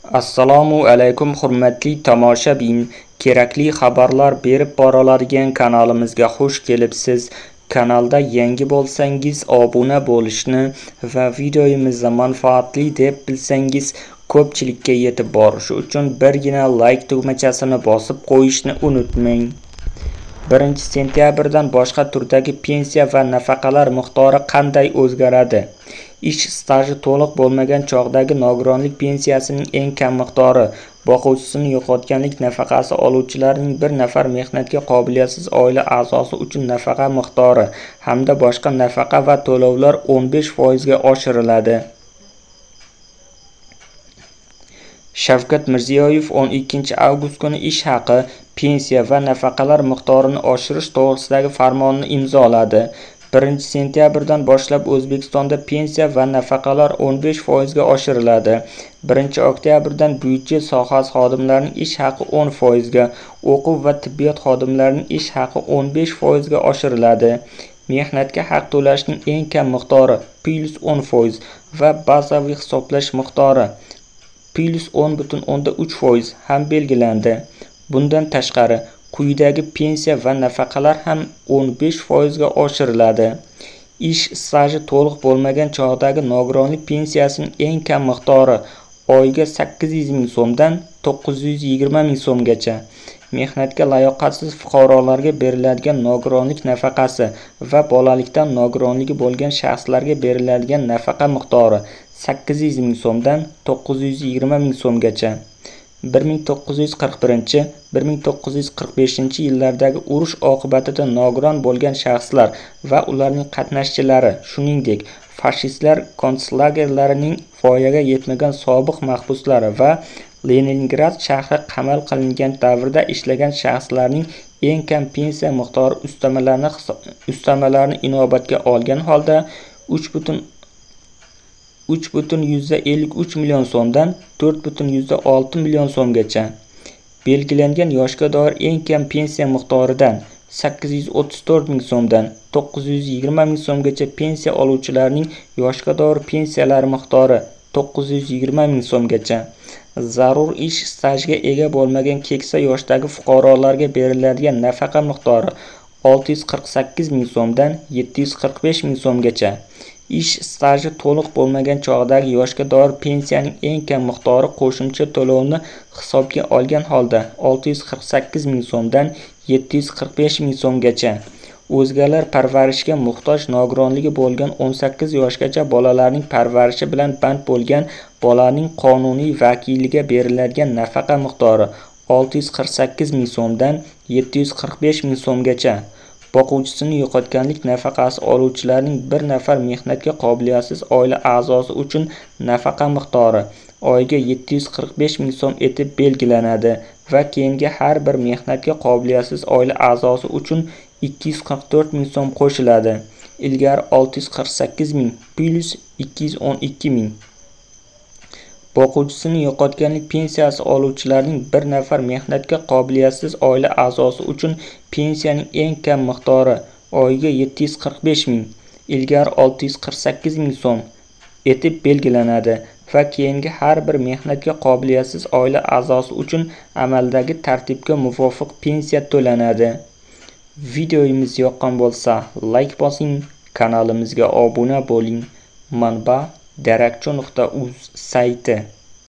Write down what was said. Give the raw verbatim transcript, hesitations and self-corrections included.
Assalomu alaykum hurmatli tomoshabin. Kerakli xabarlar berib boradigan kanalimizga xush kelibsiz. Kanalda yangi bo'lsangiz obuna bo'lishni va videoyimizni manfaatli deb bilsangiz ko'pchilikka yetib borishi uchun birgina like tugmachasini bosib qo'yishni unutmang. birinchi sentyabrdan boshqa turdagi pensiya va nafaqalar miqdori qanday o'zgaradi? Ish staji to'liq bo'lmagan chog'dagi nogironlik pensiyasining eng kam miqdori, boquvchisini yo'qotganlik nafaqasi oluvchilarning bir nafar mehnatga qobiliyatsiz oila a'zosi uchun nafaqa miqdori hamda boshqa nafaqa va to'lovlar o'n besh foiz ga oshiriladi. Shavkat Mirziyoyev o'n ikkinchi avgust kuni ish haqi, pensiya va nafaqalar miqdorini oshirish to'g'risidagi farmonni imzoladi. birinchi sentyabrdan boshlab O'zbekistonda pensiya va nafaqalar o'n besh foiz ga oshiriladi. birinchi oktyabrdan byudjet sohasi xodimlarining ish haqi o'n foiz ga, o'quv va tibbiyot xodimlarining ish haqi o'n besh foiz ga oshiriladi. Mehnatga haq to'lashning eng kam miqdori plus o'n foiz va bazaviy hisoblash miqdori plus o'n butun o'nda uch foiz ham belgilandi. Bundan tashqari, quyidagi pensiya va nafaqalar ham o'n besh foiz ga oshiriladi. Ish staji to'liq bo'lmagan chog'dagi nogironlik pensiyasining eng kam miqdori oyiga sakkiz yuz ming so'mdan to'qqiz yuz yigirma ming so'mgacha. Mehnatga layoqatsiz fuqarolarga beriladigan nogironlik nafaqasi va bolalikdan nogironligi bo'lgan shaxslarga beriladigan nafaqa miqdori sakkiz yuz ming so'mdan to'qqiz yuz yigirma ming so'mgacha. bir ming to'qqiz yuz qirq birinchi - bir ming to'qqiz yuz qirq beshinchi yillardagi urush oqibatida nogiron bo'lgan shaxslar va ularning qatnashchilari, shuningdek, fashistlar konslagerlarining voyaga yetmagan sobiq mahbuslari va Leningrad shahri qamal qilingan davrda ishlagan shaxslarning eng kam pensiya miqdori ustamalarni ustamalarni inobatga olgan holda uch butun ellik uch million so'mdan to'rt butun olti million so'mgacha. Belgilangan yoshga doir eng kam pensiya miqdoridan sakkiz yuz o'ttiz to'rt ming so'mdan to'qqiz yuz yigirma ming so'mgacha pensiya oluvchilarning yoshga doir pensiyalari miqdori to'qqiz yuz yigirma ming so'mgacha. Zarur ish stajiga ega bo'lmagan keksa yoshdagi fuqarolarga beriladigan nafaqa miqdori olti yuz qirq sakkiz ming so'mdan yetti yuz qirq besh ming so'mgacha. Ish staji to'liq bo'lmagan chog'dagi yoshga doir pensiyaning eng kam miqdori qo'shimcha to'lovni hisobga olgan holda olti yuz qirq sakkiz ming so'mdan yetti yuz qirq besh ming so'mgacha. O'zgalar parvarishiga muhtoj nogironligi bo'lgan o'n sakkiz yoshgacha bolalarning parvarishi bilan band bo'lgan bolaning qonuniy vakiliga beriladigan nafaqa miqdori olti yuz qirq sakkiz ming so'mdan yetti yuz qirq besh ming so'mgacha. Boquvchisini yo'qotganlik nafaqasi oluvchilarning bir nafar mehnatga qobiliyatsiz oila a'zosi uchun nafaqa miqdori oyiga yetti yuz qirq besh ming so'm etib belgilanadi va keyingi har bir mehnatga qobiliyatsiz oila a'zosi uchun ikki yuz qirq to'rt ming so'm qo'shiladi. Ilgari olti yuz qirq sakkiz ming plus ikki yuz o'n ikki ming. Boquvchisini yo'qotganlik pensiyasi oluvchilarning bir nafar mehnatga qobiliyatsiz oila a'zosi uchun pensiyaning eng kam miqdori oyiga yetti yuz qirq besh ming, ilgari olti yuz qirq sakkiz ming so'm etib belgilanadi va keyingi har bir mehnatga qobiliyatsiz oila a'zosi uchun amaldagi tartibga muvofiq pensiya to'lanadi. Videoyimiz yoqqan bo'lsa, like bosing, kanalimizga obuna bo'ling. Manba darakchi nuqta uz sayti.